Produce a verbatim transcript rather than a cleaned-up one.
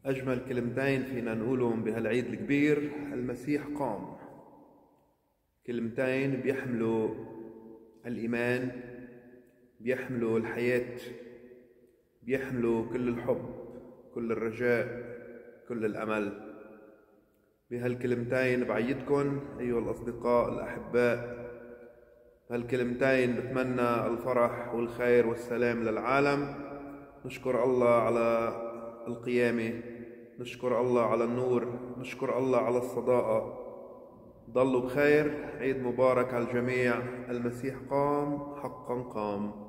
أجمل كلمتين فينا نقولهم بهالعيد الكبير: المسيح قام. كلمتين بيحملوا الإيمان، بيحملوا الحياة، بيحملوا كل الحب، كل الرجاء، كل الأمل. بهالكلمتين بعيدكن أيها الأصدقاء الأحباء، بهالكلمتين بتمنى الفرح والخير والسلام للعالم. نشكر الله على القيامة، نشكر الله على النور، نشكر الله على الصداقة. ضلوا بخير، عيد مبارك على الجميع. المسيح قام، حقا قام.